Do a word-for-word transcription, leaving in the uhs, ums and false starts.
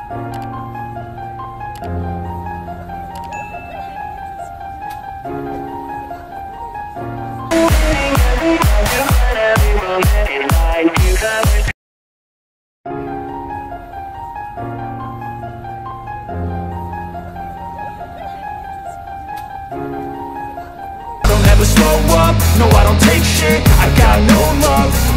Slow up, no I don't take shit, I got no love